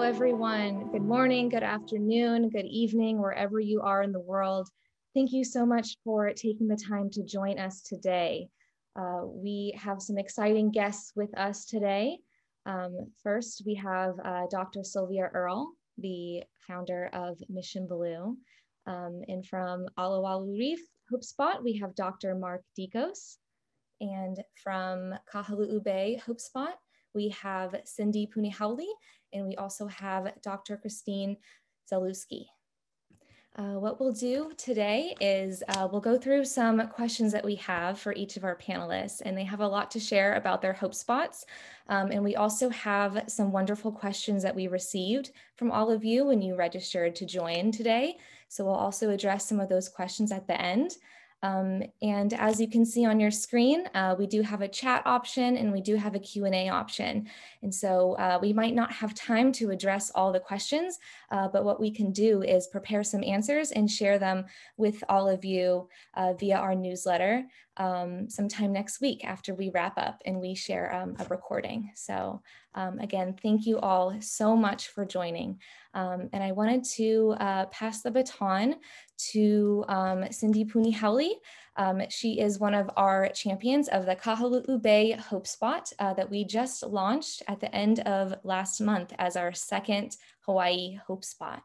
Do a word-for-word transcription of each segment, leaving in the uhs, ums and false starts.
everyone. Good morning, good afternoon, good evening, wherever you are in the world. Thank you so much for taking the time to join us today. Uh, we have some exciting guests with us today. Um, first, we have uh, Doctor Sylvia Earle, the founder of Mission Blue. Um, and from Olowalu Reef Hope Spot, we have Doctor Mark Deakos. And from Kahalu'u Bay Hope Spot, we have Cindi Punihaole, and we also have Doctor Christine Zalewski. Uh, what we'll do today is uh, we'll go through some questions that we have for each of our panelists, and they have a lot to share about their hope spots. Um, and we also have some wonderful questions that we received from all of you when you registered to join today. So we'll also address some of those questions at the end. Um, and as you can see on your screen, uh, we do have a chat option and we do have a Q and A option. And so uh, we might not have time to address all the questions, uh, but what we can do is prepare some answers and share them with all of you uh, via our newsletter um, sometime next week after we wrap up and we share um, a recording. So um, again, thank you all so much for joining. Um, and I wanted to uh, pass the baton to um, Cindi Punihaole. Um, she is one of our champions of the Kahalu'u Bay Hope Spot uh, that we just launched at the end of last month as our second Hawaii Hope Spot.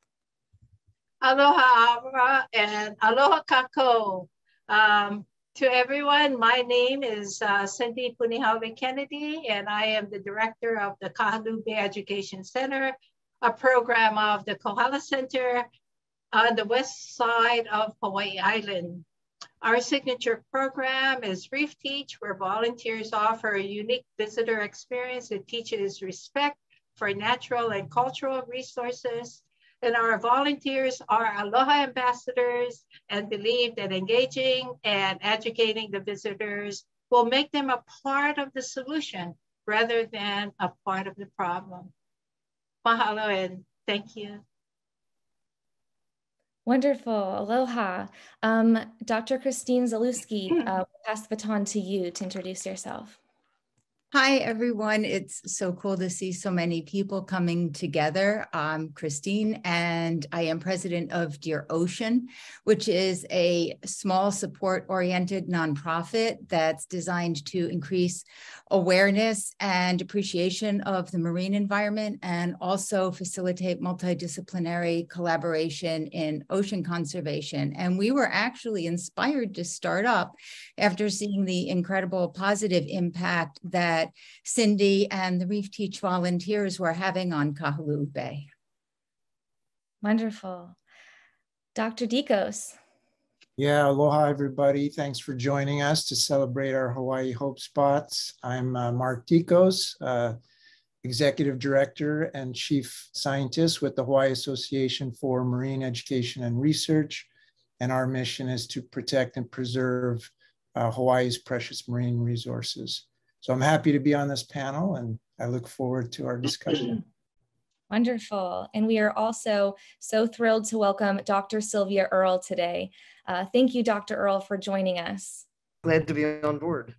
Aloha Amara and aloha kako. Um, to everyone, my name is uh, Cindi Punihaole Kennedy, and I am the director of the Kahalu'u Bay Education Center, a program of the Kohala Center on the west side of Hawaii Island. Our signature program is Reef Teach, where volunteers offer a unique visitor experience that teaches respect for natural and cultural resources. And our volunteers are Aloha ambassadors and believe that engaging and educating the visitors will make them a part of the solution rather than a part of the problem. Mahalo and thank you. Wonderful, aloha. Um, Doctor Christine Zalewski, uh, we'll pass the baton to you to introduce yourself. Hi, everyone. It's so cool to see so many people coming together. I'm Christine, and I am president of Dear Ocean, which is a small support-oriented nonprofit that's designed to increase awareness and appreciation of the marine environment and also facilitate multidisciplinary collaboration in ocean conservation. And we were actually inspired to start up after seeing the incredible positive impact that Cindi and the Reef Teach volunteers were having on Kahalu'u Bay. Wonderful. Doctor Deakos. Yeah, aloha everybody. Thanks for joining us to celebrate our Hawaii Hope Spots. I'm uh, Mark Deakos, uh, Executive Director and Chief Scientist with the Hawaii Association for Marine Education and Research. And our mission is to protect and preserve uh, Hawaii's precious marine resources. So I'm happy to be on this panel and I look forward to our discussion. Wonderful. And we are also so thrilled to welcome Doctor Sylvia Earle today. Uh, thank you, Doctor Earle, for joining us. Glad to be on board.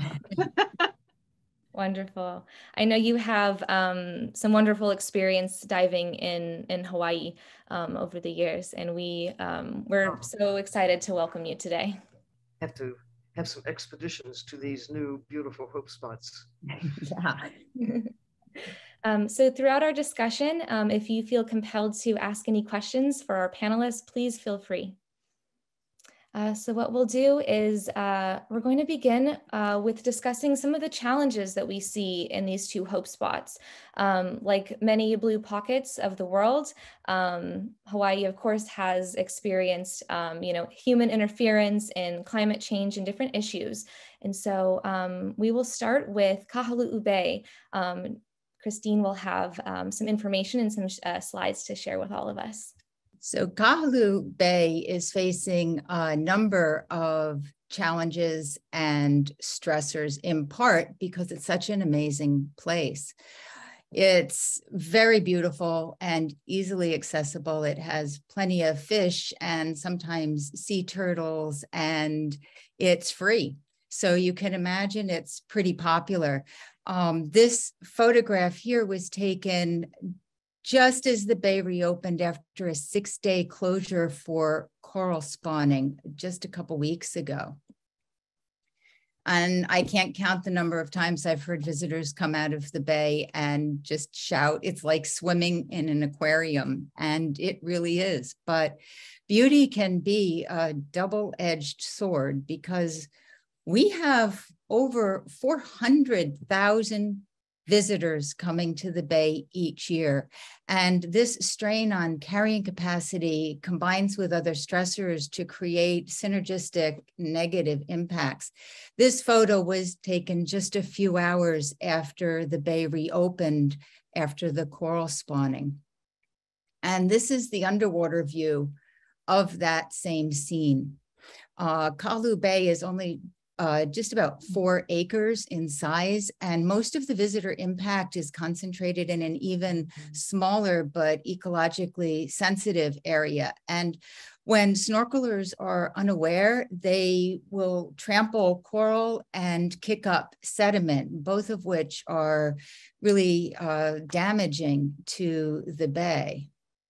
Wonderful. I know you have um, some wonderful experience diving in, in Hawaii um, over the years, and we, um, we're so excited to welcome you today. Have to have some expeditions to these new beautiful hope spots. Yeah. um, so throughout our discussion, um, if you feel compelled to ask any questions for our panelists, please feel free. Uh, so what we'll do is uh, we're going to begin uh, with discussing some of the challenges that we see in these two hope spots. Um, like many blue pockets of the world, um, Hawaii, of course, has experienced um, you know, human interference in climate change and different issues. And so um, we will start with Kahalu'u Bay. Um, Christine will have um, some information and some uh, slides to share with all of us. So Kahalu'u Bay is facing a number of challenges and stressors, in part because it's such an amazing place. It's very beautiful and easily accessible. It has plenty of fish and sometimes sea turtles, and it's free. So you can imagine it's pretty popular. Um, this photograph here was taken just as the bay reopened after a six-day closure for coral spawning just a couple weeks ago. And I can't count the number of times I've heard visitors come out of the bay and just shout, it's like swimming in an aquarium, and it really is. But beauty can be a double-edged sword, because we have over four hundred thousand visitors coming to the bay each year. And this strain on carrying capacity combines with other stressors to create synergistic negative impacts. This photo was taken just a few hours after the bay reopened after the coral spawning. And this is the underwater view of that same scene. Uh, Kahalu'u Bay is only Uh, just about four acres in size, and most of the visitor impact is concentrated in an even smaller but ecologically sensitive area. And when snorkelers are unaware, they will trample coral and kick up sediment, both of which are really uh, damaging to the bay.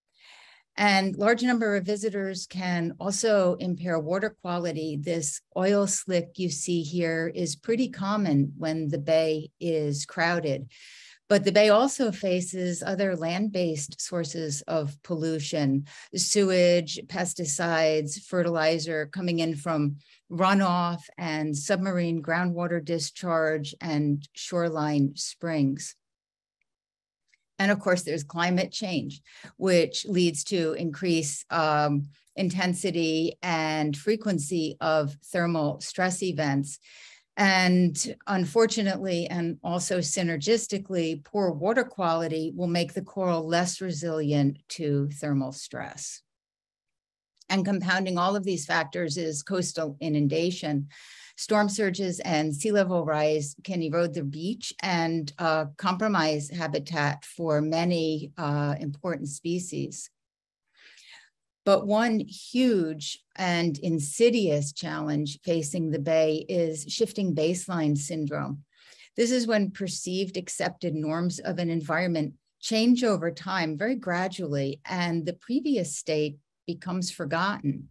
And large number of visitors can also impair water quality. This oil slick you see here is pretty common when the bay is crowded. But the bay also faces other land-based sources of pollution: sewage, pesticides, fertilizer coming in from runoff and submarine groundwater discharge and shoreline springs. And of course, there's climate change, which leads to increased um, intensity and frequency of thermal stress events. And unfortunately, and also synergistically, poor water quality will make the coral less resilient to thermal stress. And compounding all of these factors is coastal inundation. Storm surges and sea level rise can erode the beach and uh, compromise habitat for many uh, important species. But one huge and insidious challenge facing the bay is shifting baseline syndrome. This is when perceived accepted norms of an environment change over time very gradually, and the previous state becomes forgotten.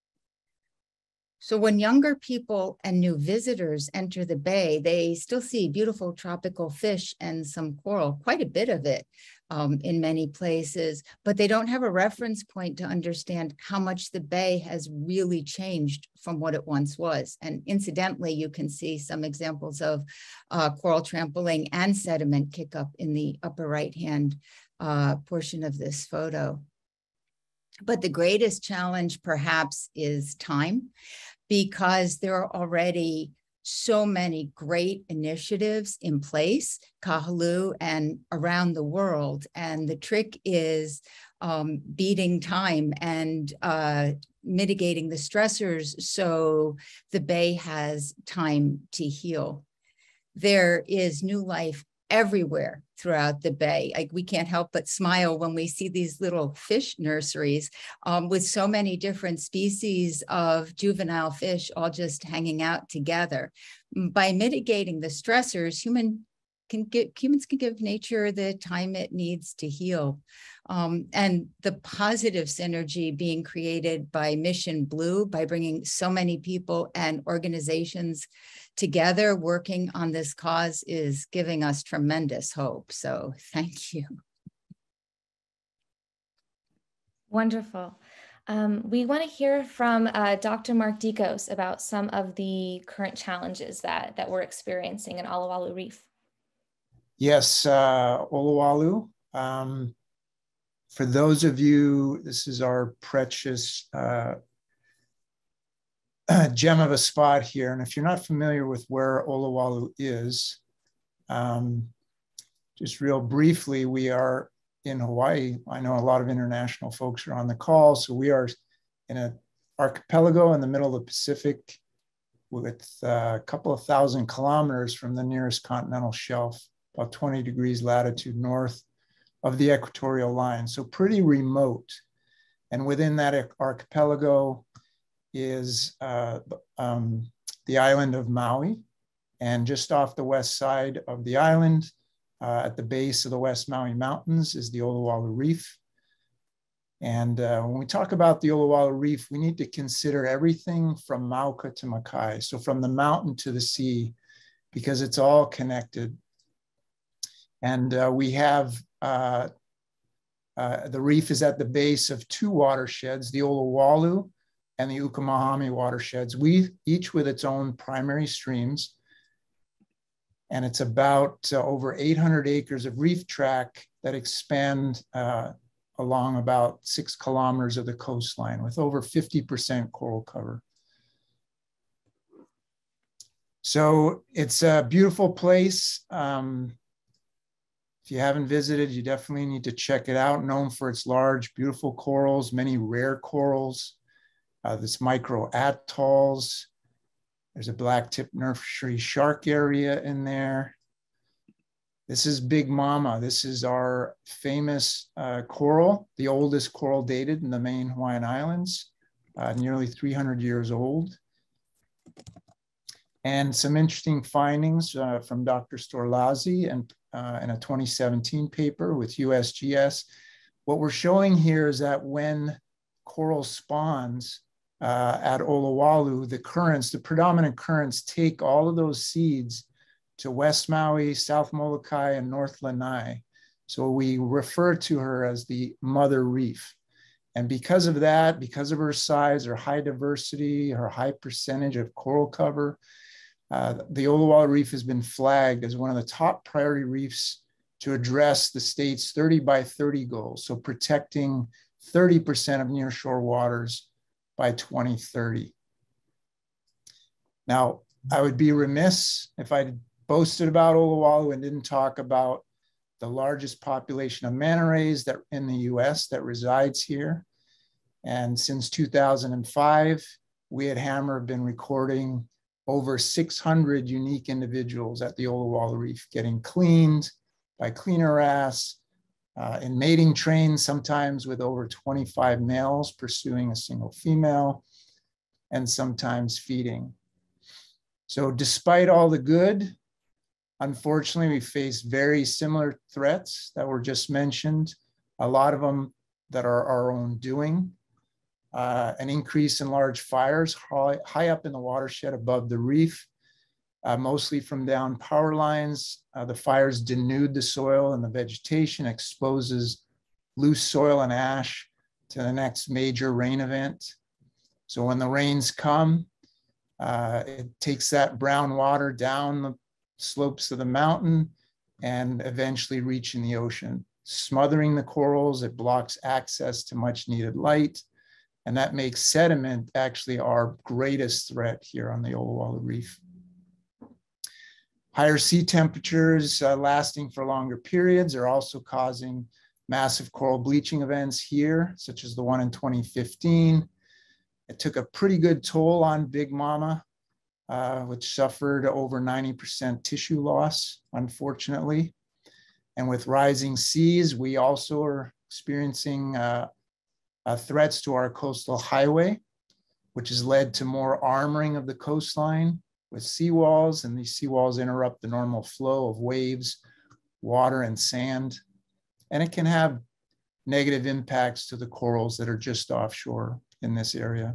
So when younger people and new visitors enter the bay, they still see beautiful tropical fish and some coral, quite a bit of it um, in many places, but they don't have a reference point to understand how much the bay has really changed from what it once was. And incidentally, you can see some examples of uh, coral trampling and sediment kick up in the upper right-hand uh, portion of this photo. But the greatest challenge perhaps is time, because there are already so many great initiatives in place, Kahalu'u and around the world. And the trick is um, beating time and uh, mitigating the stressors so the bay has time to heal. There is new life everywhere throughout the bay. Like, we can't help but smile when we see these little fish nurseries um, with so many different species of juvenile fish all just hanging out together. By mitigating the stressors, human can get, humans can give nature the time it needs to heal. Um, and the positive synergy being created by Mission Blue, by bringing so many people and organizations together working on this cause, is giving us tremendous hope. So thank you. Wonderful. Um, we want to hear from uh, Doctor Mark Deakos about some of the current challenges that, that we're experiencing in Olowalu Reef. Yes, uh, Olowalu. Um, for those of you, this is our precious uh, gem of a spot here. And if you're not familiar with where Olowalu is, um, just real briefly, we are in Hawaii. I know a lot of international folks are on the call. So we are in an archipelago in the middle of the Pacific with a couple of thousand kilometers from the nearest continental shelf, about twenty degrees latitude north of the equatorial line. So pretty remote. And within that archipelago is uh, um, the island of Maui. And just off the west side of the island, Uh, at the base of the West Maui Mountains is the Olowalu Reef. And uh, when we talk about the Olowalu Reef, we need to consider everything from Mauka to Makai, so from the mountain to the sea, because it's all connected. And uh, we have, uh, uh, the reef is at the base of two watersheds, the Olowalu and the Ukamahami watersheds, we each with its own primary streams. And it's about uh, over eight hundred acres of reef track that expand uh, along about six kilometers of the coastline with over fifty percent coral cover. So it's a beautiful place. Um, if you haven't visited, you definitely need to check it out. Known for its large, beautiful corals, many rare corals, uh, this micro atolls. There's a black-tip nursery shark area in there. This is Big Mama. This is our famous uh, coral, the oldest coral dated in the main Hawaiian Islands, uh, nearly three hundred years old. And some interesting findings uh, from Doctor Storlazzi and uh, in a twenty seventeen paper with U S G S. What we're showing here is that when coral spawns, Uh, at Olowalu, the currents, the predominant currents take all of those seeds to West Maui, South Molokai, and North Lanai. So we refer to her as the mother reef. And because of that, because of her size, her high diversity, her high percentage of coral cover, uh, the Olowalu Reef has been flagged as one of the top priority reefs to address the state's thirty by thirty goals. So protecting thirty percent of nearshore waters by twenty thirty. Now, I would be remiss if I boasted about Olowalu and didn't talk about the largest population of manta rays that in the U S that resides here. And since two thousand five, we at Hammer have been recording over six hundred unique individuals at the Olowalu Reef getting cleaned by cleaner wrasse, Uh, in mating trains, sometimes with over twenty-five males pursuing a single female, and sometimes feeding. So despite all the good, unfortunately, we face very similar threats that were just mentioned, a lot of them that are our own doing. Uh, an increase in large fires high, high up in the watershed above the reef, Uh, mostly from down power lines. Uh, the fires denude the soil and the vegetation, exposes loose soil and ash to the next major rain event. So when the rains come, uh, it takes that brown water down the slopes of the mountain and eventually reaching the ocean, smothering the corals. It blocks access to much needed light. And that makes sediment actually our greatest threat here on the Olowalu Reef. Higher sea temperatures uh, lasting for longer periods are also causing massive coral bleaching events here, such as the one in twenty fifteen. It took a pretty good toll on Big Mama, uh, which suffered over ninety percent tissue loss, unfortunately. And with rising seas, we also are experiencing uh, uh, threats to our coastal highway, which has led to more armoring of the coastline with seawalls, and these seawalls interrupt the normal flow of waves, water, and sand. And it can have negative impacts to the corals that are just offshore in this area.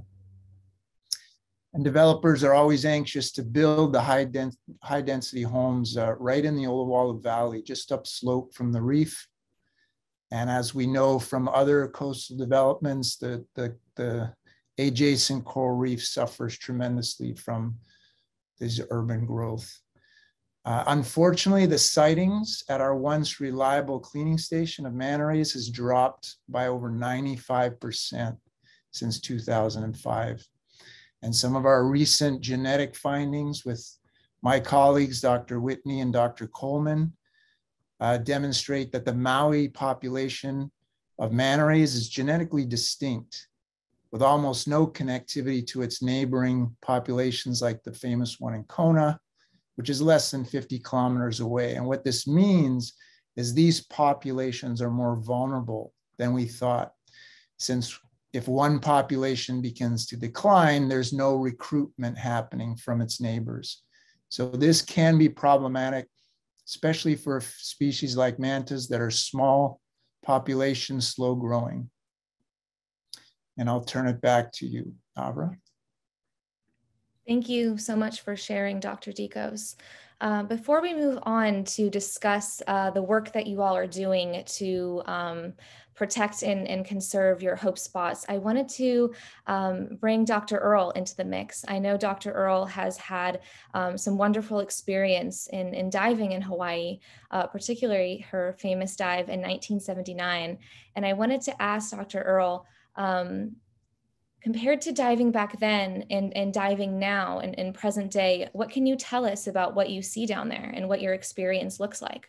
And developers are always anxious to build the high, dens high density homes uh, right in the Olowalu Valley, just upslope from the reef. And as we know from other coastal developments, the, the, the adjacent coral reef suffers tremendously from this urban growth. Uh, unfortunately, the sightings at our once reliable cleaning station of manta rays has dropped by over ninety-five percent since two thousand five. And some of our recent genetic findings with my colleagues, Doctor Whitney and Doctor Coleman, uh, demonstrate that the Maui population of manta rays is genetically distinct, with almost no connectivity to its neighboring populations like the famous one in Kona, which is less than fifty kilometers away. And what this means is these populations are more vulnerable than we thought, since if one population begins to decline, there's no recruitment happening from its neighbors. So this can be problematic especially for species like mantas that are small, population, slow growing. And I'll turn it back to you, Avra. Thank you so much for sharing, Doctor Deakos. Uh, before we move on to discuss uh, the work that you all are doing to um, protect and, and conserve your hope spots, I wanted to um, bring Doctor Earle into the mix. I know Doctor Earle has had um, some wonderful experience in, in diving in Hawaii, uh, particularly her famous dive in nineteen seventy-nine. And I wanted to ask Doctor Earle, um, compared to diving back then and, and diving now in, in present day, what can you tell us about what you see down there and what your experience looks like?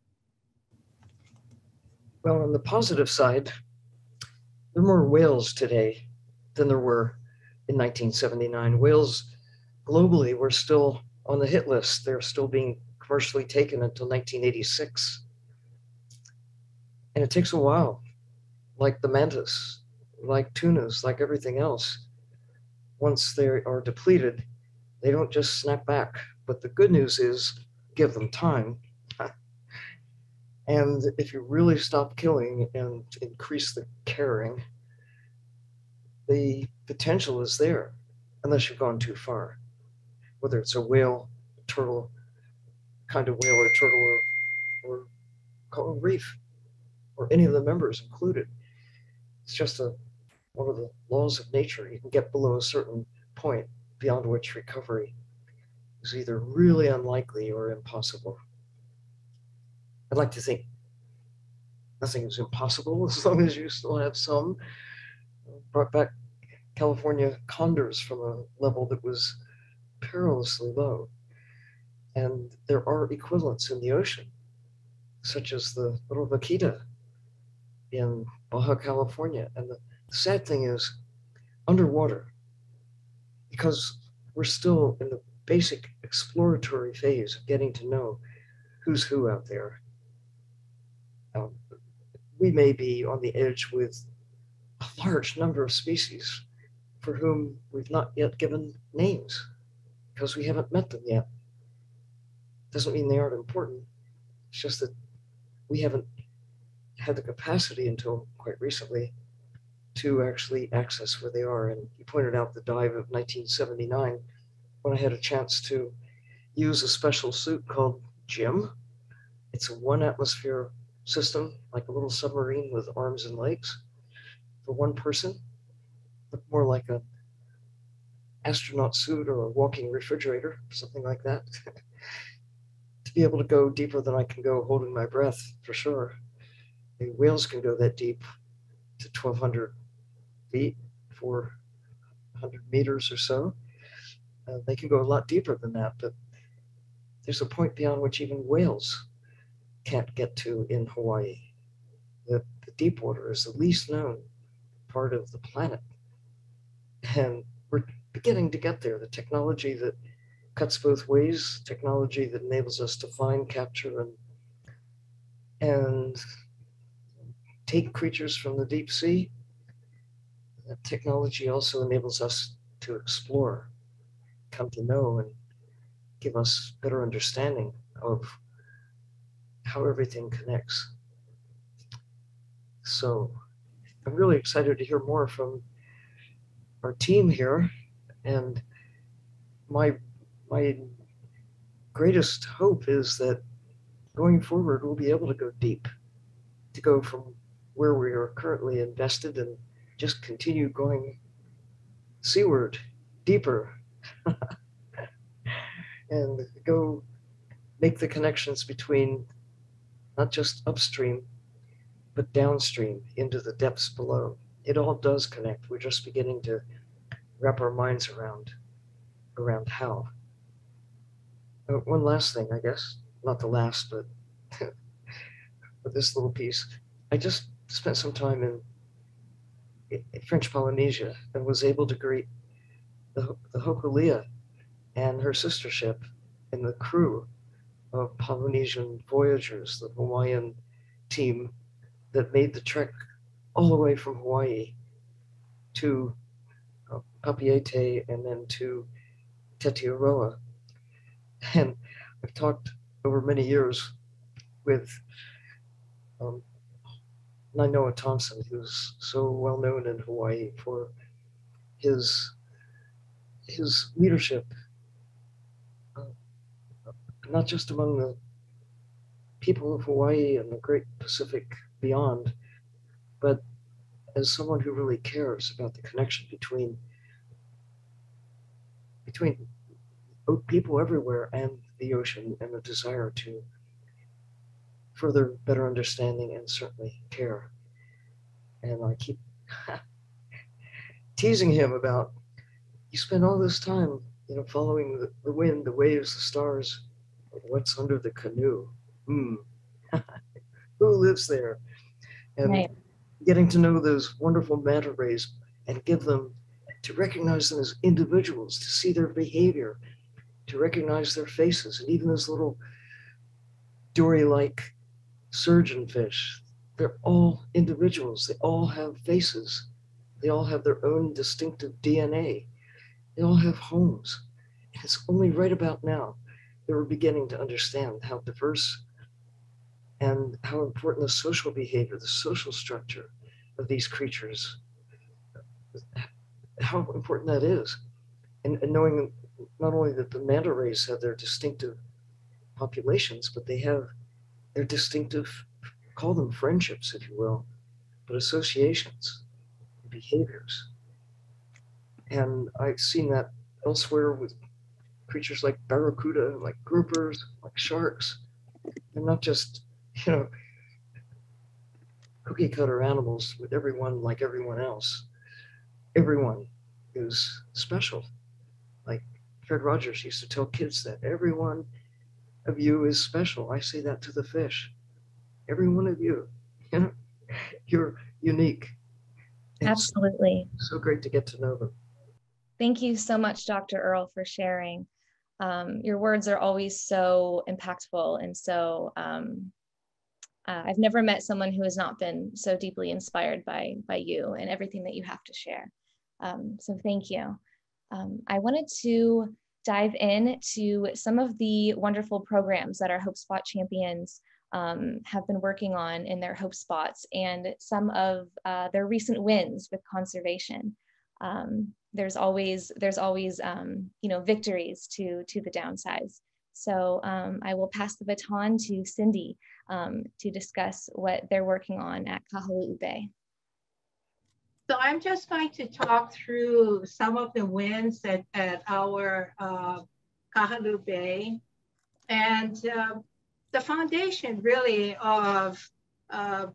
Well, on the positive side, there are more whales today than there were in nineteen seventy-nine. Whales globally were still on the hit list. They're still being commercially taken until nineteen eighty-six. And it takes a while, like the mantas, like tunas, like everything else. Once they are depleted, they don't just snap back. But the good news is give them time. And if you really stop killing and increase the caring, the potential is there, unless you've gone too far. Whether it's a whale, turtle, kind of whale or turtle, or, or coral reef, or any of the members included. It's just a one of the laws of nature. You can get below a certain point beyond which recovery is either really unlikely or impossible. I'd like to think nothing is impossible as long as you still have some. Brought back California condors from a level that was perilously low. And there are equivalents in the ocean, such as the little vaquita in Baja California. And the sad thing is, underwater, because we're still in the basic exploratory phase of getting to know who's who out there, um, we may be on the edge with a large number of species for whom we've not yet given names because we haven't met them yet. Doesn't mean they aren't important. It's just that we haven't had the capacity until quite recently to actually access where they are. And you pointed out the dive of nineteen seventy-nine, when I had a chance to use a special suit called Jim. It's a one atmosphere system, like a little submarine with arms and legs for one person, but more like an astronaut suit or a walking refrigerator, something like that. To be able to go deeper than I can go holding my breath, for sure. The whales can go that deep to twelve hundred feet, four hundred meters or so. Uh, they can go a lot deeper than that, but there's a point beyond which even whales can't get to in Hawaii. The, the deep water is the least known part of the planet. And we're beginning to get there. The technology that cuts both ways, technology that enables us to find, capture, and, and take creatures from the deep sea. That technology also enables us to explore, come to know, and give us better understanding of how everything connects. So I'm really excited to hear more from our team here. And my, my greatest hope is that going forward, we'll be able to go deep, to go from where we are currently invested and just continue going seaward, deeper, and go make the connections between not just upstream, but downstream into the depths below. It all does connect. We're just beginning to wrap our minds around, around how. Uh, one last thing, I guess, not the last, but with this little piece. I just spent some time in, in French Polynesia and was able to greet the, the Hokulea and her sister ship and the crew of Polynesian voyagers, the Hawaiian team that made the trek all the way from Hawaii to uh, Papeete and then to Tetiaroa. And I've talked over many years with um, Nainoa Thompson, who's so well known in Hawaii for his his leadership, uh, not just among the people of Hawaii and the Great Pacific beyond, but as someone who really cares about the connection between between people everywhere and the ocean, and a desire to further better understanding and certainly care. And I keep teasing him about, you spend all this time, you know, following the, the wind, the waves, the stars, what's under the canoe? Hmm. Who lives there? And right. Getting to know those wonderful manta rays and give them, to recognize them as individuals, to see their behavior, to recognize their faces, and even those little dory-like surgeonfish, they're all individuals. They all have faces. They all have their own distinctive D N A. They all have homes. And it's only right about now that we're beginning to understand how diverse and how important the social behavior, the social structure of these creatures, how important that is. And, and knowing not only that the manta rays have their distinctive populations, but they have their distinctive, call them friendships, if you will, but associations, behaviors. And I've seen that elsewhere with creatures like barracuda, like groupers, like sharks, and not just, you know, cookie cutter animals with everyone like everyone else. Everyone is special. Like Fred Rogers used to tell kids that every one of you is special. I say that to the fish. Every one of you, you know, you're unique. It's Absolutely. So great to get to know them. Thank you so much, Doctor Earle, for sharing. Um, your words are always so impactful, and so um, uh, I've never met someone who has not been so deeply inspired by, by you and everything that you have to share. Um, so thank you. Um, I wanted to dive in to some of the wonderful programs that our Hope Spot champions um, have been working on in their Hope Spots, and some of uh, their recent wins with conservation. Um, there's always, there's always um, you know, victories to, to the downsides. So um, I will pass the baton to Cindi um, to discuss what they're working on at Kahalu'u Bay. So I'm just going to talk through some of the wins at, at our uh, Kahalu'u Bay. And uh, the foundation really of uh,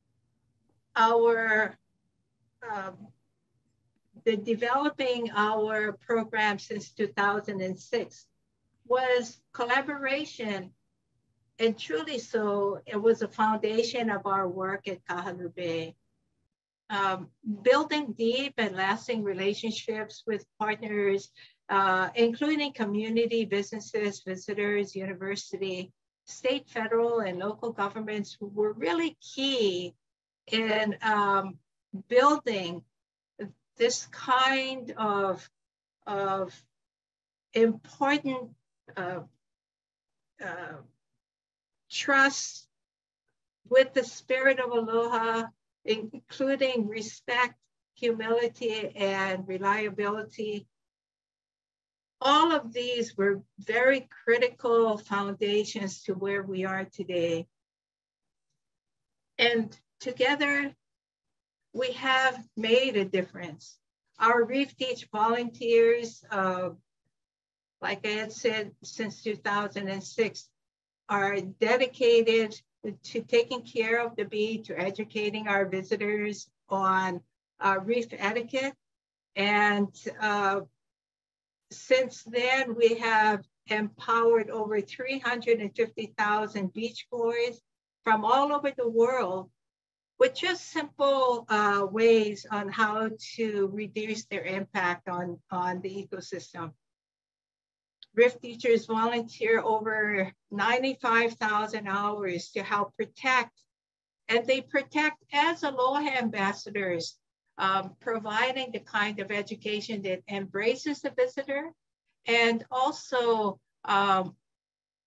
our, uh, the developing our program since two thousand six was collaboration. And truly so, it was a foundation of our work at Kahalu'u Bay. Um, building deep and lasting relationships with partners, uh, including community, businesses, visitors, university, state, federal, and local governments, who were really key in um, building this kind of, of important uh, uh, trust with the spirit of aloha, including respect, humility, and reliability. All of these were very critical foundations to where we are today. And together, we have made a difference. Our Reef Teach volunteers, uh, like I had said, since two thousand six, are dedicated to taking care of the bee, to educating our visitors on uh, reef etiquette. And uh, since then, we have empowered over three hundred fifty thousand beach boys from all over the world with just simple uh, ways on how to reduce their impact on, on the ecosystem. Reef teachers volunteer over ninety-five thousand hours to help protect, and they protect as aloha ambassadors, um, providing the kind of education that embraces the visitor and also um,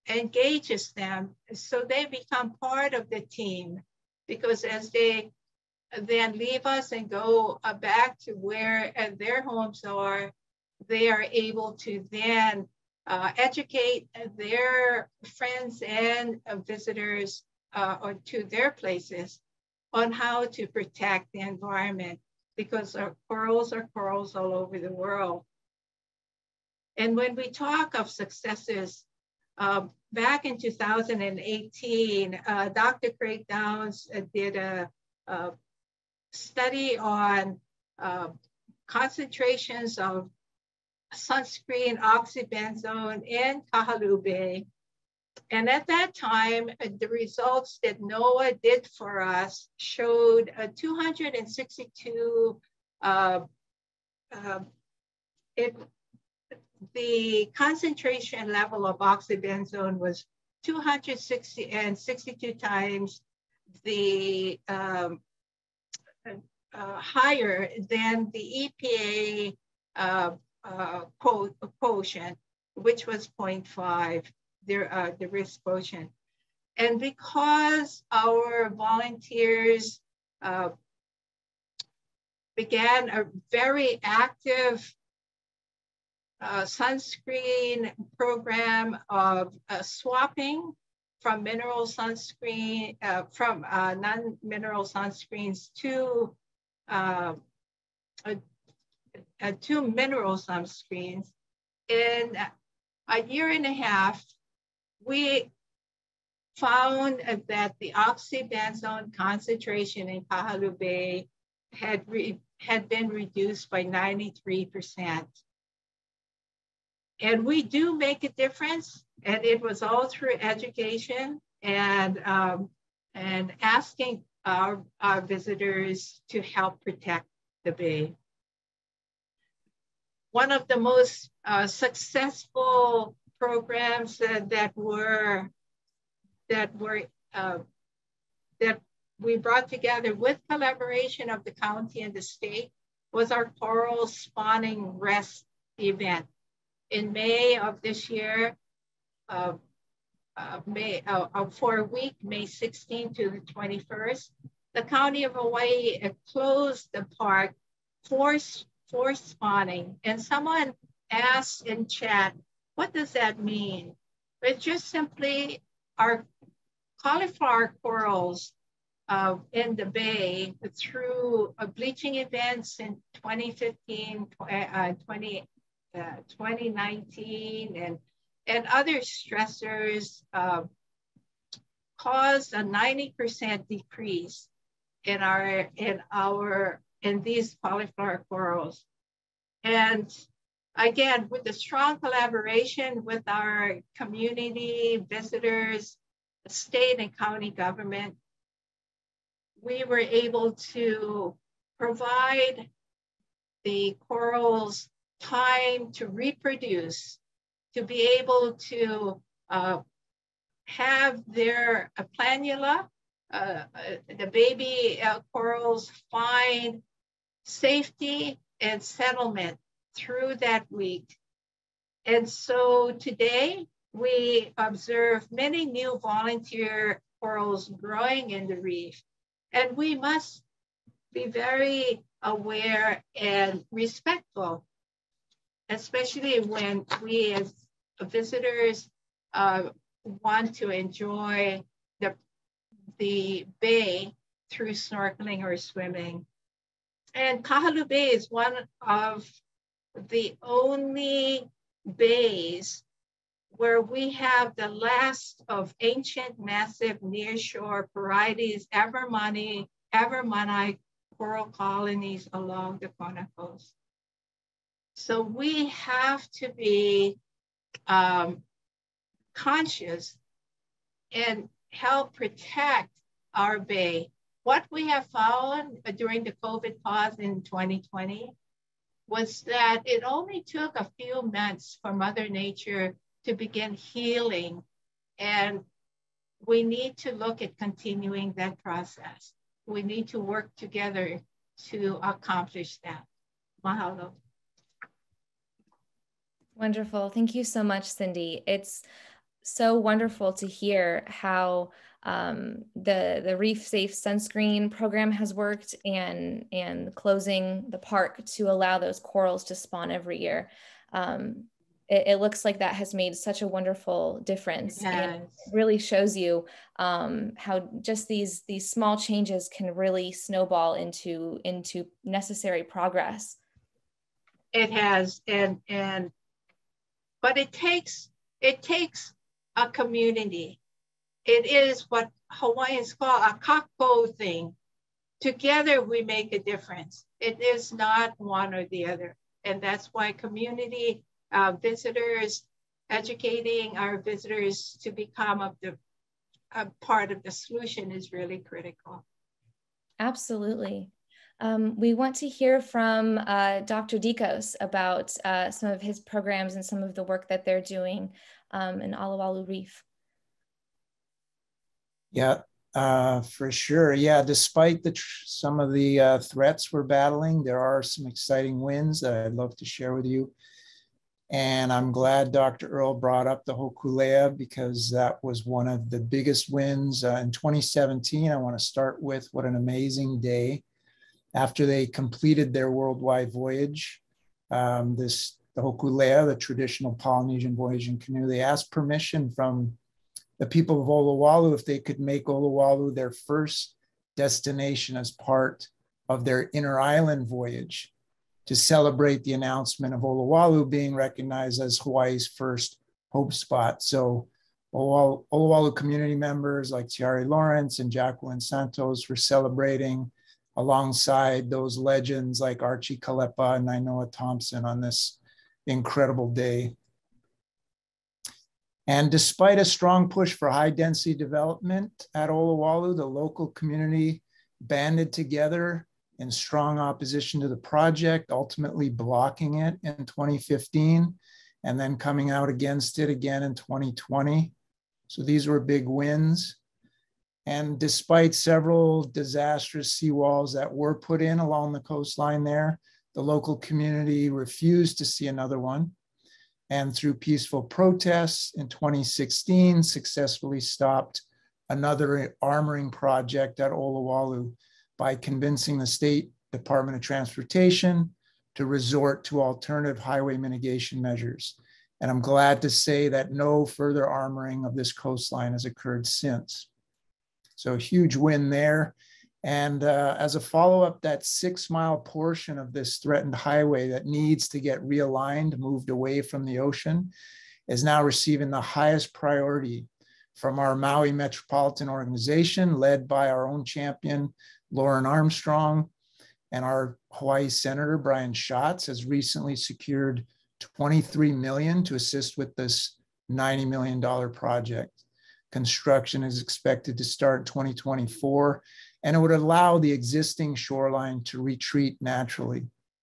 engages them, so they become part of the team, because as they then leave us and go uh, back to where uh, their homes are, they are able to then uh, educate their friends and uh, visitors uh, or to their places on how to protect the environment, because our corals are corals all over the world. And when we talk of successes, uh, back in two thousand eighteen, uh, Doctor Craig Downs uh, did a, a study on uh, concentrations of sunscreen oxybenzone in Kahalu'u Bay. And at that time, uh, the results that NOAA did for us showed uh, two hundred sixty-two, uh, uh, it, the concentration level of oxybenzone was two hundred sixty-two times the um, uh, higher than the E P A uh, uh, quotient, which was zero point five, the, uh, the risk quotient. And because our volunteers uh, began a very active uh, sunscreen program of uh, swapping from mineral sunscreen, uh, from uh, non-mineral sunscreens to uh, uh, uh, to mineral sunscreens. In a year and a half, we found that the oxybenzone concentration in Kahalu'u Bay had, re had been reduced by ninety-three percent. And we do make a difference, and it was all through education and, um, and asking our, our visitors to help protect the bay. One of the most uh, successful programs uh, that were that were uh, that we brought together with collaboration of the county and the state was our coral spawning rest event. In May of this year, uh, uh, May uh, for a week, May sixteenth to the twenty-first, the County of Hawaii uh, closed the park for, for spawning. And someone asked in chat, what does that mean? It's just simply our cauliflower corals uh, in the bay through uh, bleaching events in twenty fifteen, uh, twenty, uh, twenty nineteen, and, and other stressors uh, caused a ninety percent decrease in our, in our, in these cauliflower corals. And again, with the strong collaboration with our community, visitors, state and county government, we were able to provide the corals time to reproduce, to be able to uh, have their uh, planula, uh, the baby uh, corals, find safety and settlement through that week. And so today we observe many new volunteer corals growing in the reef. And we must be very aware and respectful, especially when we as visitors uh, want to enjoy the, the bay through snorkeling or swimming. And Kahalu'u Bay is one of the only bays where we have the last of ancient massive nearshore Porites Evermanni, Evermanni coral colonies along the Kona coast. So we have to be um, conscious and help protect our bay. What we have found during the COVID pause in twenty twenty was that it only took a few months for Mother Nature to begin healing. And we need to look at continuing that process. We need to work together to accomplish that. Mahalo. Wonderful. Thank you so much, Cindi. It's so wonderful to hear how um, the, the Reef Safe Sunscreen program has worked, and, and closing the park to allow those corals to spawn every year. Um, it, it looks like that has made such a wonderful difference. Yes. And it really shows you um, how just these, these small changes can really snowball into, into necessary progress. It has, and, and, but it takes, it takes a community. It is what Hawaiians call a kako thing. Together we make a difference. It is not one or the other. And that's why community uh, visitors, educating our visitors to become of the, a part of the solution is really critical. Absolutely. Um, we want to hear from uh, Doctor Deakos about uh, some of his programs and some of the work that they're doing um, in Olowalu Reef. Yeah, uh, for sure. Yeah, despite the some of the uh, threats we're battling, there are some exciting wins that I'd love to share with you. And I'm glad Doctor Earle brought up the Hokulea, because that was one of the biggest wins uh, in twenty seventeen. I want to start with what an amazing day. After they completed their worldwide voyage, um, this the Hokulea, the traditional Polynesian voyaging canoe, they asked permission from the people of Olowalu if they could make Olowalu their first destination as part of their inter-island voyage, to celebrate the announcement of Olowalu being recognized as Hawaii's first hope spot. So Olowalu, Olowalu community members like Tiare Lawrence and Jacqueline Santos were celebrating alongside those legends like Archie Kalepa and Nainoa Thompson on this incredible day. And despite a strong push for high density development at Olowalu, the local community banded together in strong opposition to the project, ultimately blocking it in twenty fifteen, and then coming out against it again in twenty twenty. So these were big wins. And despite several disastrous seawalls that were put in along the coastline there, the local community refused to see another one. And through peaceful protests in twenty sixteen, successfully stopped another armoring project at Olowalu by convincing the State Department of Transportation to resort to alternative highway mitigation measures. And I'm glad to say that no further armoring of this coastline has occurred since. So a huge win there. And uh, as a follow-up, that six mile portion of this threatened highway that needs to get realigned, moved away from the ocean, is now receiving the highest priority from our Maui Metropolitan Organization, led by our own champion, Lauren Armstrong, and our Hawaii Senator, Brian Schatz, has recently secured twenty-three million dollars to assist with this ninety million dollar project. Construction is expected to start in twenty twenty-four, and it would allow the existing shoreline to retreat naturally.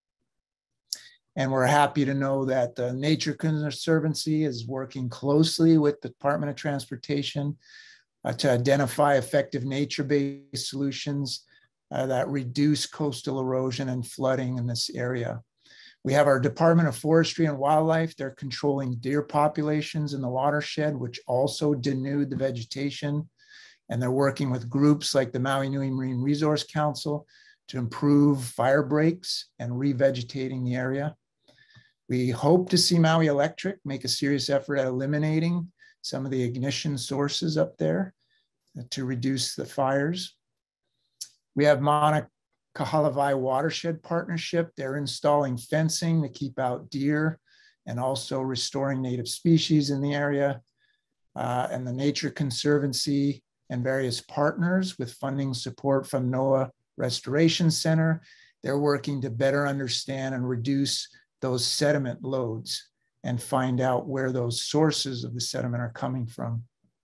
And we're happy to know that the Nature Conservancy is working closely with the Department of Transportation uh, to identify effective nature-based solutions uh, that reduce coastal erosion and flooding in this area. We have our Department of Forestry and Wildlife. They're controlling deer populations in the watershed, which also denude the vegetation. And they're working with groups like the Maui Nui Marine Resource Council to improve fire breaks and revegetating the area. We hope to see Maui Electric make a serious effort at eliminating some of the ignition sources up there to reduce the fires. We have Mauna Kahalu'u Watershed Partnership. They're installing fencing to keep out deer and also restoring native species in the area. Uh, and the Nature Conservancy and various partners with funding support from NOAA Restoration Center, they're working to better understand and reduce those sediment loads and find out where those sources of the sediment are coming from.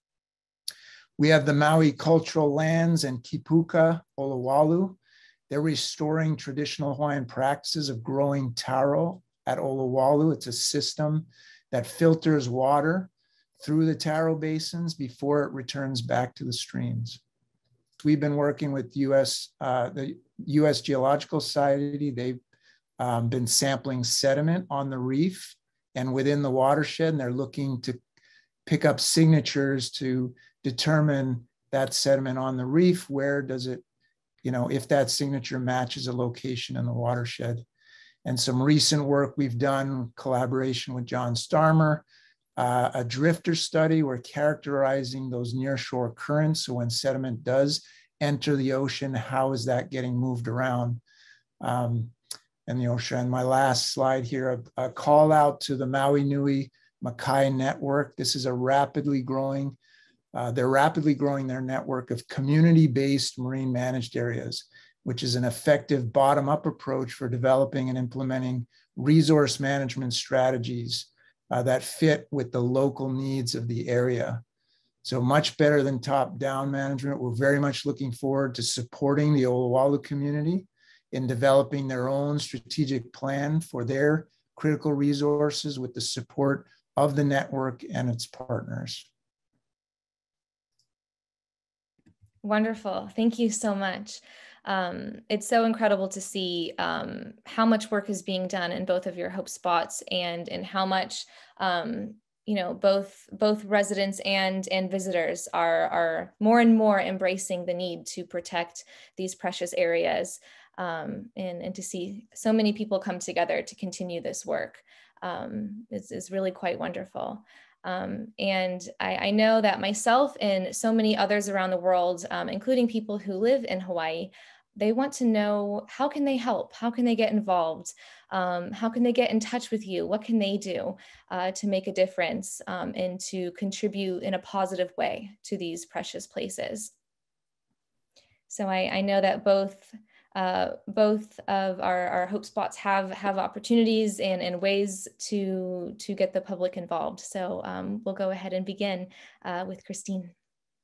We have the Maui Cultural Lands and Kipuka Olowalu. They're restoring traditional Hawaiian practices of growing taro at Olowalu. It's a system that filters water through the taro basins before it returns back to the streams. We've been working with U S, uh, the U S Geological Society. They've um, been sampling sediment on the reef and within the watershed, and they're looking to pick up signatures to determine that sediment on the reef. Where does it, you know, if that signature matches a location in the watershed. And some recent work we've done, collaboration with John Starmer, uh, a drifter study. We're characterizing those nearshore currents. So when sediment does enter the ocean, how is that getting moved around um, in the ocean? And my last slide here, a, a call out to the Maui Nui Makai network. This is a rapidly growing, uh, they're rapidly growing their network of community-based marine managed areas, which is an effective bottom-up approach for developing and implementing resource management strategies uh, that fit with the local needs of the area. So much better than top-down management. We're very much looking forward to supporting the Olowalu community in developing their own strategic plan for their critical resources with the support of the network and its partners. Wonderful. Thank you so much. Um, it's so incredible to see um, how much work is being done in both of your Hope Spots, and in how much um, you know, both both residents and and visitors are are more and more embracing the need to protect these precious areas, um, and and to see so many people come together to continue this work um, is is really quite wonderful. Um, and I, I know that myself and so many others around the world, um, including people who live in Hawaii, they want to know, how can they help? How can they get involved? Um, how can they get in touch with you? What can they do uh, to make a difference um, and to contribute in a positive way to these precious places? So I, I know that both Uh, both of our, our Hope Spots have have opportunities and, and ways to to get the public involved. So um, we'll go ahead and begin uh, with Christine.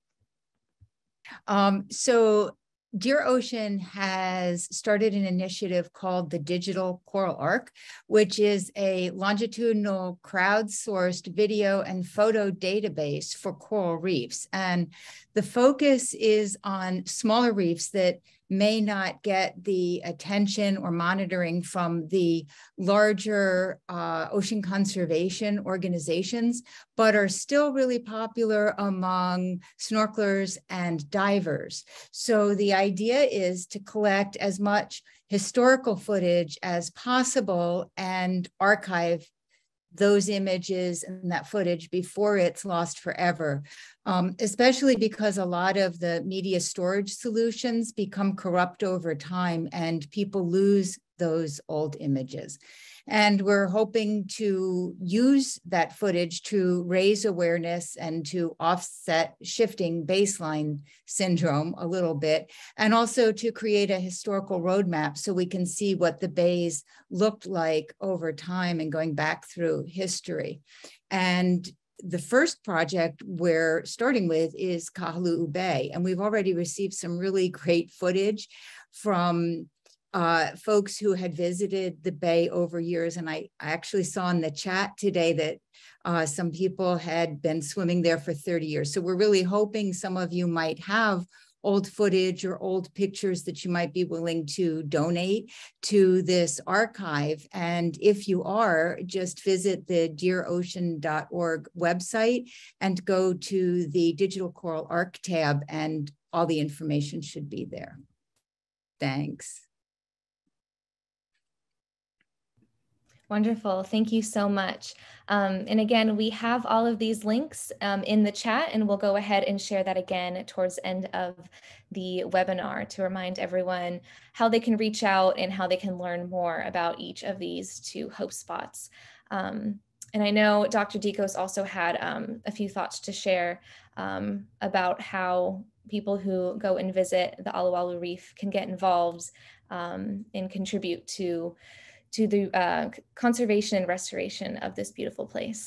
Um, so Dear Ocean has started an initiative called the Digital Coral Arc, which is a longitudinal crowdsourced video and photo database for coral reefs. And the focus is on smaller reefs that may not get the attention or monitoring from the larger uh, ocean conservation organizations, but are still really popular among snorkelers and divers. So the idea is to collect as much historical footage as possible and archive those images and that footage before it's lost forever, um, especially because a lot of the media storage solutions become corrupt over time and people lose those old images. And we're hoping to use that footage to raise awareness and to offset shifting baseline syndrome a little bit, and also to create a historical roadmap so we can see what the bays looked like over time and going back through history. And the first project we're starting with is Kahalu'u Bay, and we've already received some really great footage from Uh, folks who had visited the bay over years. And I, I actually saw in the chat today that uh, some people had been swimming there for thirty years. So we're really hoping some of you might have old footage or old pictures that you might be willing to donate to this archive. And if you are, just visit the dear ocean dot org website and go to the Digital Coral Arc tab, and all the information should be there. Thanks. Wonderful. Thank you so much. Um, and again, we have all of these links um, in the chat, and we'll go ahead and share that again towards the end of the webinar to remind everyone how they can reach out and how they can learn more about each of these two Hope Spots. Um, and I know Doctor Deakos also had um, a few thoughts to share um, about how people who go and visit the Olowalu Reef can get involved um, and contribute to to the uh, conservation and restoration of this beautiful place.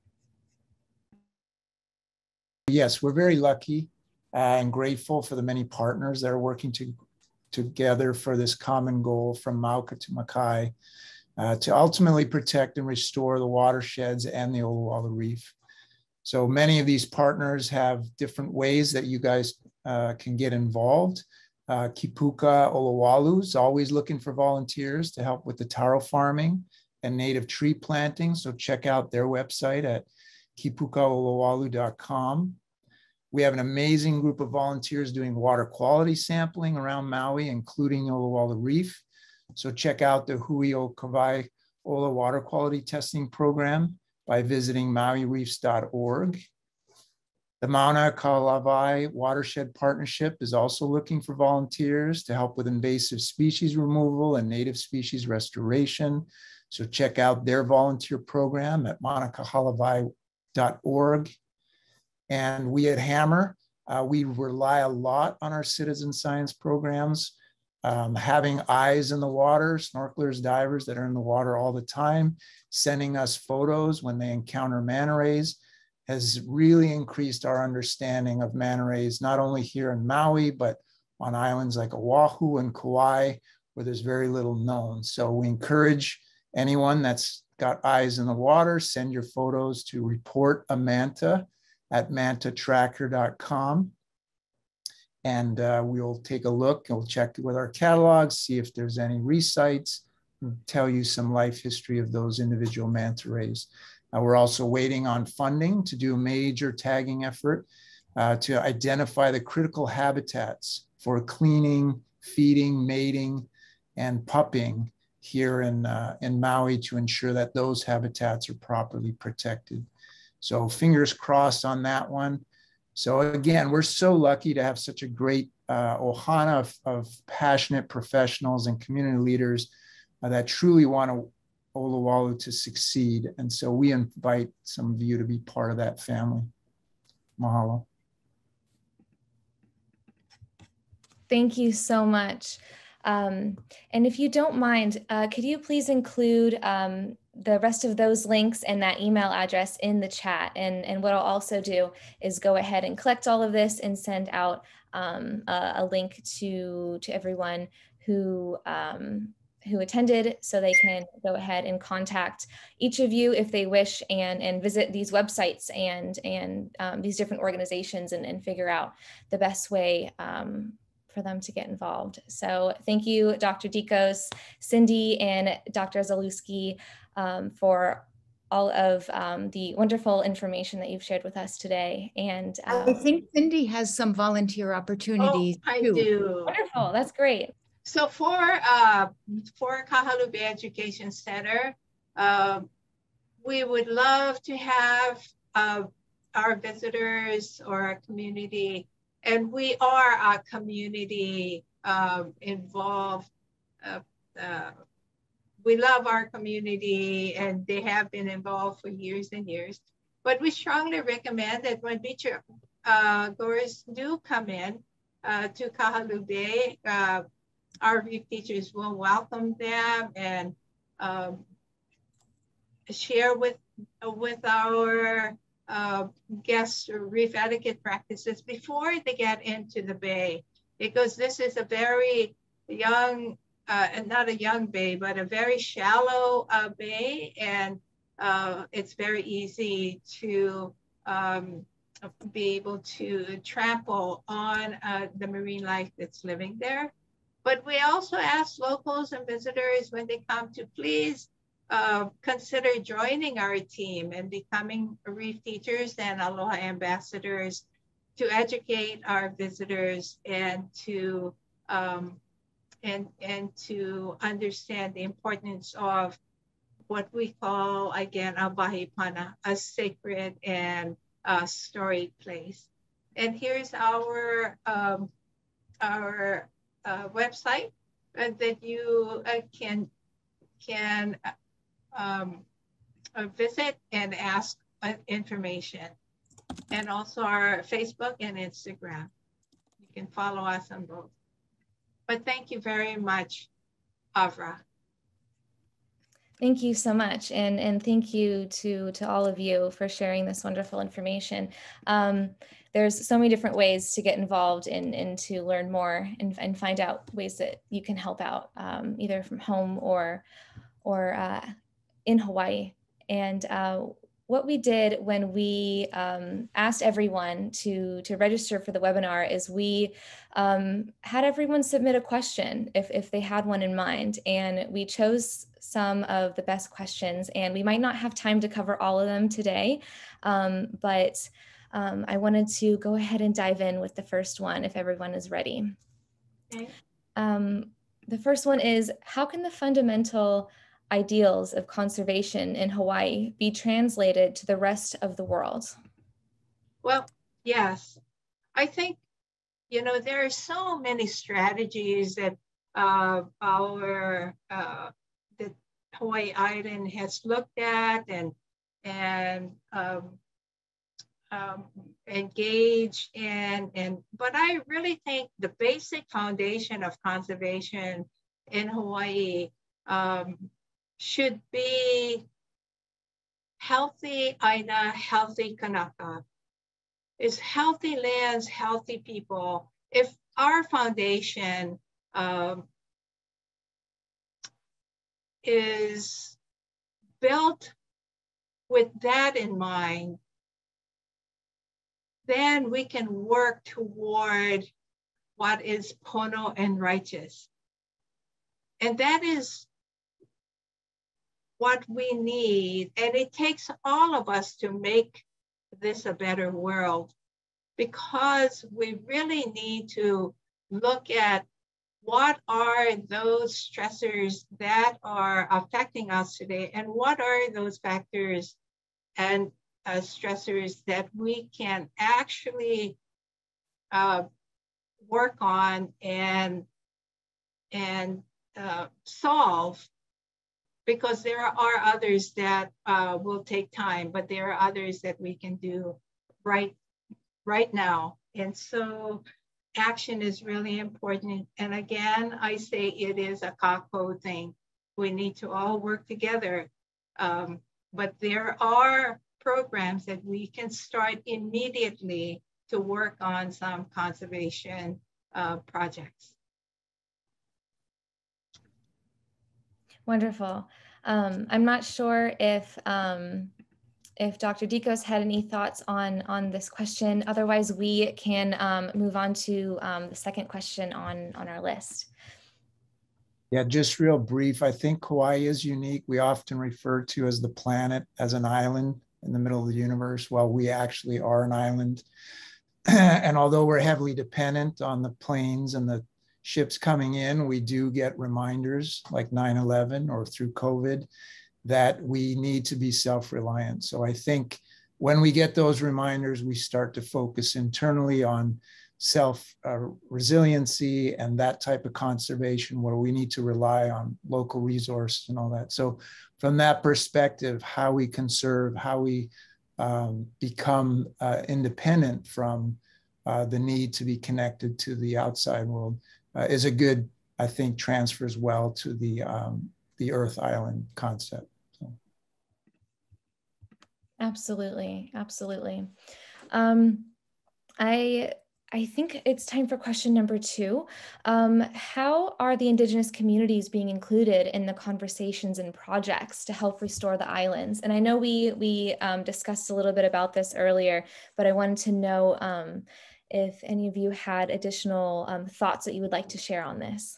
Yes, we're very lucky uh, and grateful for the many partners that are working to, together for this common goal from Mauka to Makai uh, to ultimately protect and restore the watersheds and the Olowalu Reef. So many of these partners have different ways that you guys uh, can get involved. Uh, Kipuka Olowalu is always looking for volunteers to help with the taro farming and native tree planting. So check out their website at kipuka olowalu dot com. We have an amazing group of volunteers doing water quality sampling around Maui, including Olowalu Reef. So check out the Hui o Kawai Ola water quality testing program by visiting maui reefs dot org. The Mauna Kahalu'u Watershed Partnership is also looking for volunteers to help with invasive species removal and native species restoration. So check out their volunteer program at mauna kahalu'u dot org. And we at Hammer, uh, we rely a lot on our citizen science programs. Um, having eyes in the water, snorkelers, divers that are in the water all the time, sending us photos when they encounter manta rays has really increased our understanding of manta rays, not only here in Maui, but on islands like Oahu and Kauai, where there's very little known. So we encourage anyone that's got eyes in the water, send your photos to report a manta at manta tracker dot com. And uh, we'll take a look, we'll check with our catalogs, see if there's any resites, and tell you some life history of those individual manta rays. Uh, we're also waiting on funding to do a major tagging effort uh, to identify the critical habitats for cleaning, feeding, mating, and pupping here in, uh, in Maui to ensure that those habitats are properly protected. So fingers crossed on that one. So again, we're so lucky to have such a great uh, ohana of, of passionate professionals and community leaders uh, that truly want to, Olowalu to succeed. And so we invite some of you to be part of that family. Mahalo. Thank you so much. Um, and if you don't mind, uh, could you please include um, the rest of those links and that email address in the chat? And, and what I'll also do is go ahead and collect all of this and send out um, a, a link to, to everyone who, um, who attended, so they can go ahead and contact each of you if they wish, and, and visit these websites and, and um, these different organizations and, and figure out the best way um, for them to get involved. So thank you, Doctor Deakos, Cindi, and Doctor Zalewski um, for all of um, the wonderful information that you've shared with us today. And um, I think Cindi has some volunteer opportunities Oh, I too. do. Wonderful, that's great. So for uh, for Kahalu'u Bay Education Center, uh, we would love to have uh, our visitors or our community, and we are a community uh, involved. Uh, uh, we love our community, and they have been involved for years and years. But we strongly recommend that when beach uh, goers do come in uh, to Kahalu'u Bay, uh, our Reef teachers will welcome them and um, share with, with our uh, guests Reef etiquette practices before they get into the bay, because this is a very young, uh, not a young bay, but a very shallow uh, bay, and uh, it's very easy to um, be able to trample on uh, the marine life that's living there. But we also ask locals and visitors when they come to please uh, consider joining our team and becoming Reef teachers and Aloha ambassadors to educate our visitors and to um, and and to understand the importance of what we call, again, a bahipana, a sacred and a storied place. And here's our um, our Uh, website uh, that you uh, can can um, uh, visit and ask uh, information, and also our Facebook and Instagram. You can follow us on both. But thank you very much, Avra. Thank you so much, and and thank you to to all of you for sharing this wonderful information. Um, there's so many different ways to get involved and, and to learn more and, and find out ways that you can help out, um, either from home or or uh, in Hawaii. And uh, what we did when we um, asked everyone to, to register for the webinar is we um, had everyone submit a question if, if they had one in mind. And we chose some of the best questions, and we might not have time to cover all of them today, um, but um, I wanted to go ahead and dive in with the first one if everyone is ready. Okay. Um, the first one is, how can the fundamental ideals of conservation in Hawaii be translated to the rest of the world? Well, yes, I think, you know, there are so many strategies that uh, our, uh, that Hawaii Island has looked at and, and um, um, engaged in, and, but I really think the basic foundation of conservation in Hawaii um, should be healthy Aina, healthy Kanaka. It's healthy lands, healthy people. If our foundation um, is built with that in mind, then we can work toward what is pono and righteous. And that is what we need. And it takes all of us to make this a better world, because we really need to look at what are those stressors that are affecting us today, and what are those factors and uh, stressors that we can actually uh, work on and, and uh, solve, because there are others that uh, will take time, but there are others that we can do right, right now. And so action is really important. And again, I say it is a kako thing. We need to all work together. Um, but there are programs that we can start immediately to work on some conservation uh, projects. Wonderful. Um, I'm not sure if um, if Doctor Deakos had any thoughts on on this question. Otherwise, we can um, move on to um, the second question on on our list. Yeah, just real brief. I think Hawaii is unique. We often refer to as the planet as an island in the middle of the universe. Well, we actually are an island. And although we're heavily dependent on the planes and the ships coming in, we do get reminders like nine eleven or through COVID that we need to be self-reliant. So I think when we get those reminders, we start to focus internally on self-resiliency uh, and that type of conservation where we need to rely on local resources and all that. So from that perspective, how we conserve, how we um, become uh, independent from uh, the need to be connected to the outside world uh, is a good, I think, transfers well to the, um, the Earth Island concept. So. Absolutely, absolutely. Um, I I think it's time for question number two. Um, how are the Indigenous communities being included in the conversations and projects to help restore the islands? And I know we, we um, discussed a little bit about this earlier, but I wanted to know um, if any of you had additional um, thoughts that you would like to share on this.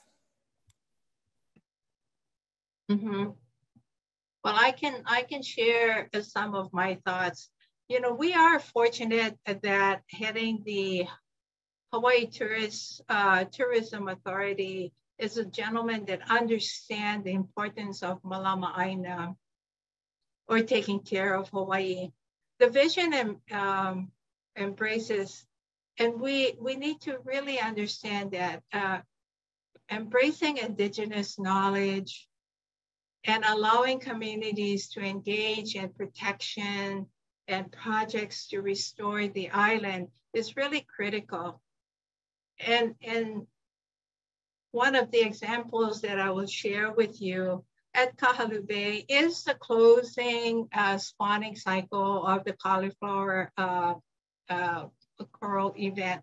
Mm-hmm. Well, I can, I can share some of my thoughts. You know, we are fortunate that heading the Hawaii Tourist, uh, Tourism Authority is a gentleman that understands the importance of Malama Aina, or taking care of Hawaii. The vision um, embraces, and we, we need to really understand that uh, embracing Indigenous knowledge and allowing communities to engage in protection and projects to restore the island is really critical. And, and one of the examples that I will share with you at Kahalu'u Bay is the closing uh, spawning cycle of the cauliflower uh, uh, coral event.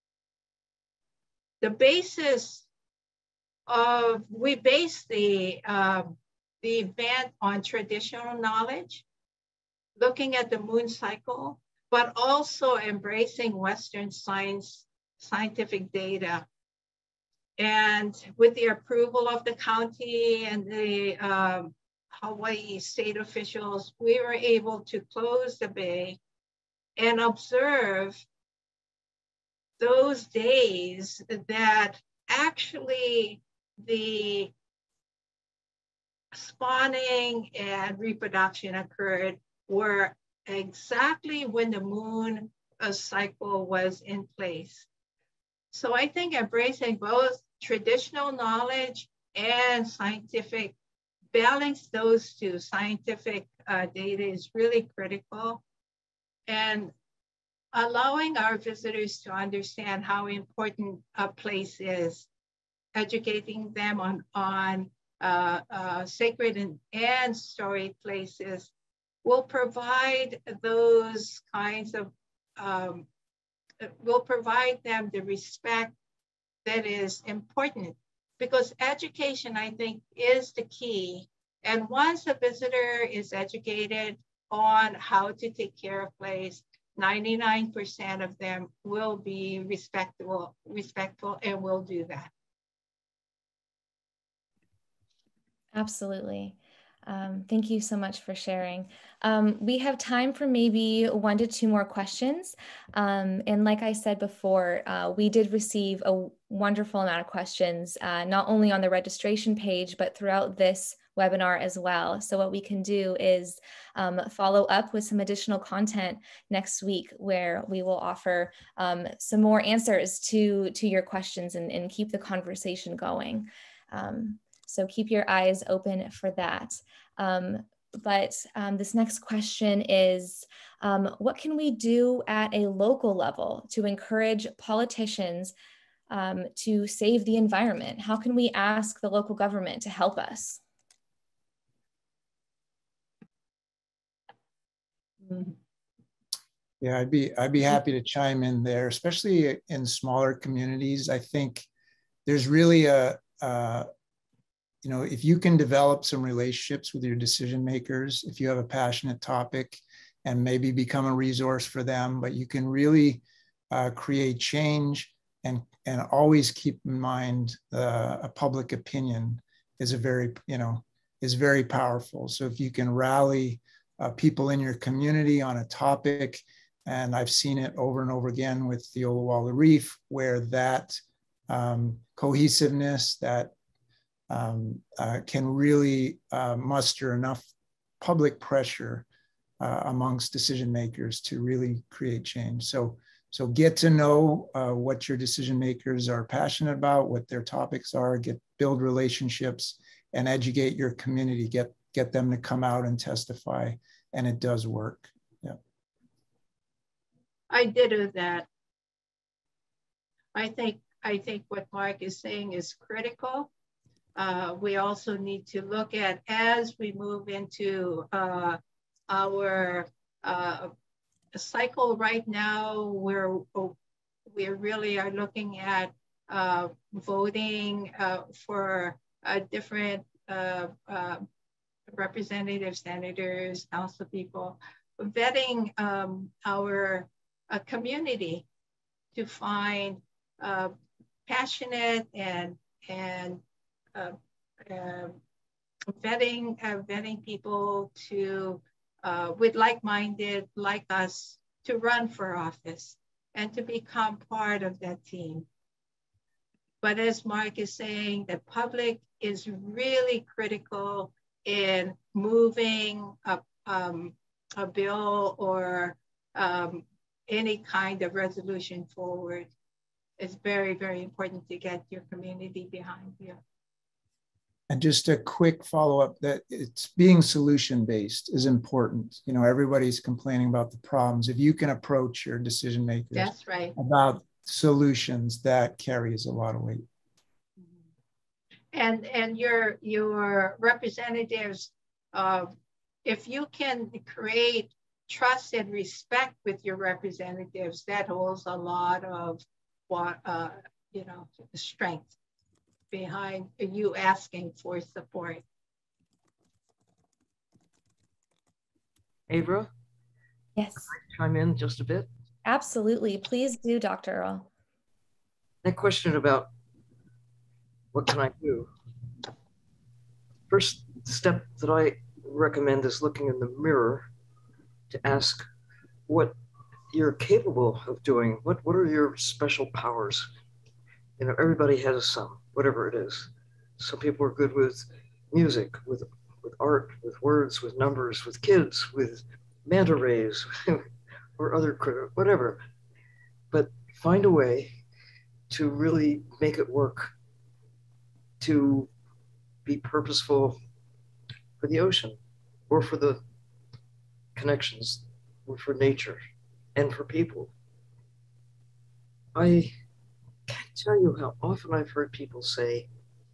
The basis of, we base the, uh, the event on traditional knowledge looking at the moon cycle, but also embracing Western science, scientific data. And with the approval of the county and the um, Hawaii state officials, we were able to close the bay and observe those days that actually the spawning and reproduction occurred were exactly when the moon uh, cycle was in place. So I think embracing both traditional knowledge and scientific, balance those two, scientific uh, data is really critical. And allowing our visitors to understand how important a place is, educating them on, on uh, uh, sacred and, and storied places will provide those kinds of, um, will provide them the respect that is important, because education, I think, is the key. And once a visitor is educated on how to take care of place, ninety-nine percent of them will be respectful, respectful and will do that. Absolutely. Um, thank you so much for sharing. Um, we have time for maybe one to two more questions. Um, and like I said before, uh, we did receive a wonderful amount of questions, uh, not only on the registration page, but throughout this webinar as well. So what we can do is um, follow up with some additional content next week where we will offer um, some more answers to, to your questions and, and keep the conversation going. Um, So keep your eyes open for that. Um, but um, this next question is, um, what can we do at a local level to encourage politicians um, to save the environment? How can we ask the local government to help us? Yeah, I'd be I'd be happy to chime in there, especially in smaller communities. I think there's really a, a you know, if you can develop some relationships with your decision makers, if you have a passionate topic and maybe become a resource for them, but you can really uh, create change and, and always keep in mind uh, a public opinion is a very, you know, is very powerful. So if you can rally uh, people in your community on a topic, and I've seen it over and over again with the Olowalu Reef, where that um, cohesiveness, that Um, uh, can really uh, muster enough public pressure uh, amongst decision makers to really create change. So, so get to know uh, what your decision makers are passionate about, what their topics are, get build relationships, and educate your community. Get get them to come out and testify, and it does work. Yeah, I did that. I think I think what Mark is saying is critical. Uh, we also need to look at, as we move into uh, our uh, cycle right now, where we really are looking at uh, voting uh, for uh, different uh, uh, representatives, senators, council people, vetting um, our uh, community to find uh, passionate and and Uh, uh, vetting uh, vetting people to uh, with like-minded like us to run for office and to become part of that team. But as Mark is saying, the public is really critical in moving a, um, a bill or um, any kind of resolution forward. It's very, very important to get your community behind you. and just a quick follow-up, that it's being solution-based is important. You know, everybody's complaining about the problems. If you can approach your decision makers That's right. about solutions, that carries a lot of weight. And and your your representatives, uh, if you can create trust and respect with your representatives, that holds a lot of what uh, you know, strength behind you asking for support. Avra, Yes. Can I chime in just a bit? Absolutely. Please do, Doctor Earle. That question about what can I do? First step that I recommend is looking in the mirror to ask what you're capable of doing. What, what are your special powers? You know, everybody has some, whatever it is. Some people are good with music, with, with art, with words, with numbers, with kids, with manta rays, or other, whatever. But find a way to really make it work, to be purposeful for the ocean, or for the connections, or for nature, and for people. I can't tell you how often I've heard people say,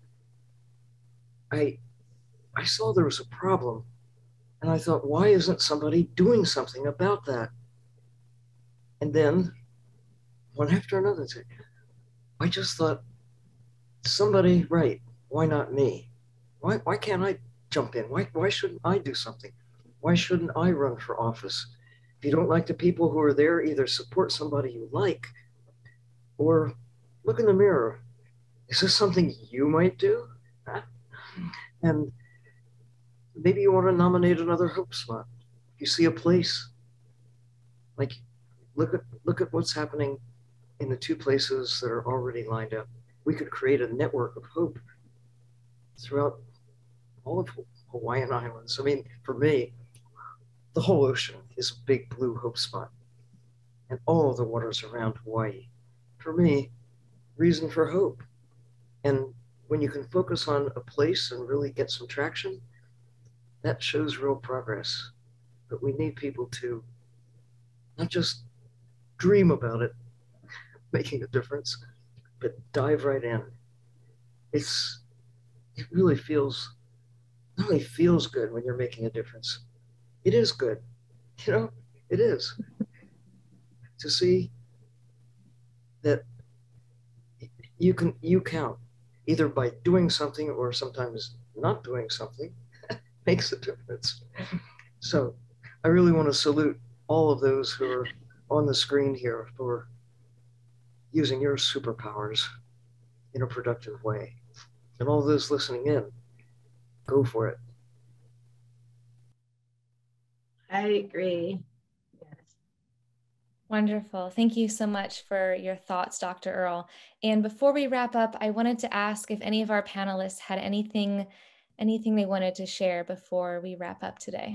I, I saw there was a problem, and I thought, why isn't somebody doing something about that? And then, one after another, I just thought, somebody, right, why not me? Why, why can't I jump in? Why, why shouldn't I do something? Why shouldn't I run for office? If you don't like the people who are there, either support somebody you like, or look in the mirror. Is this something you might do? Huh? And maybe you want to nominate another hope spot. If you see a place, like look at look at what's happening in the two places that are already lined up. We could create a network of hope throughout all of Hawaiian Islands. I mean, for me, the whole ocean is a big blue hope spot, and all the waters around Hawaii. For me, reason for hope. And when you can focus on a place and really get some traction, that shows real progress. But we need people to not just dream about it, making a difference, but dive right in. It's, it really feels, not only feels good when you're making a difference, it is good. You know, it is. To see that you can, you count, either by doing something or sometimes not doing something, makes a difference. So I really want to salute all of those who are on the screen here for using your superpowers in a productive way. And all those listening in, go for it. I agree. Yes. Wonderful. Thank you so much for your thoughts, Doctor Earle. And before we wrap up, I wanted to ask if any of our panelists had anything, anything they wanted to share before we wrap up today.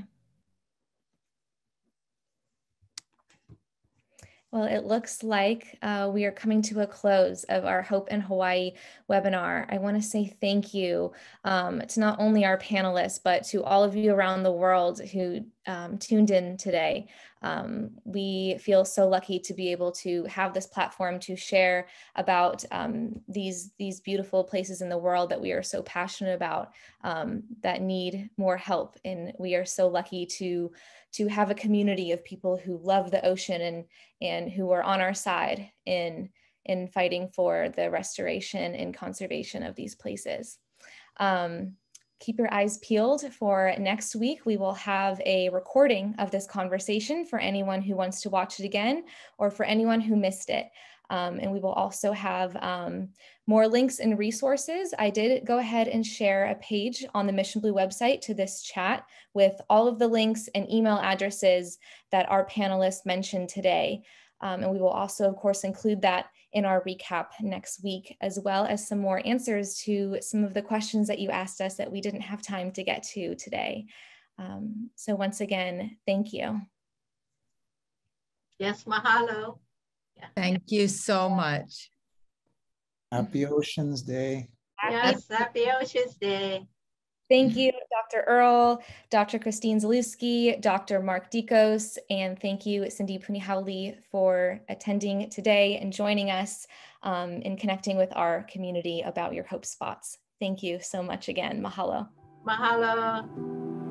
Well, it looks like uh, we are coming to a close of our Hope in Hawaii webinar. I want to say thank you um, to not only our panelists, but to all of you around the world who um, tuned in today. Um, we feel so lucky to be able to have this platform to share about um, these, these beautiful places in the world that we are so passionate about, um, that need more help. And we are so lucky to to have a community of people who love the ocean and, and who are on our side in, in fighting for the restoration and conservation of these places. Um, keep your eyes peeled for next week. We will have a recording of this conversation for anyone who wants to watch it again or for anyone who missed it. Um, and we will also have um, more links and resources. I did go ahead and share a page on the Mission Blue website to this chat with all of the links and email addresses that our panelists mentioned today. Um, and we will also, of course, include that in our recap next week, as well as some more answers to some of the questions that you asked us that we didn't have time to get to today. Um, so once again, thank you. Yes, mahalo. Yeah. Thank you so much. Happy Oceans Day. Yes, happy Oceans Day. Thank you, Doctor Earle, Doctor Christine Zalewski, Doctor Mark Deakos, and thank you, Cindi Punihaole, for attending today and joining us um, in connecting with our community about your hope spots. Thank you so much again. Mahalo. Mahalo.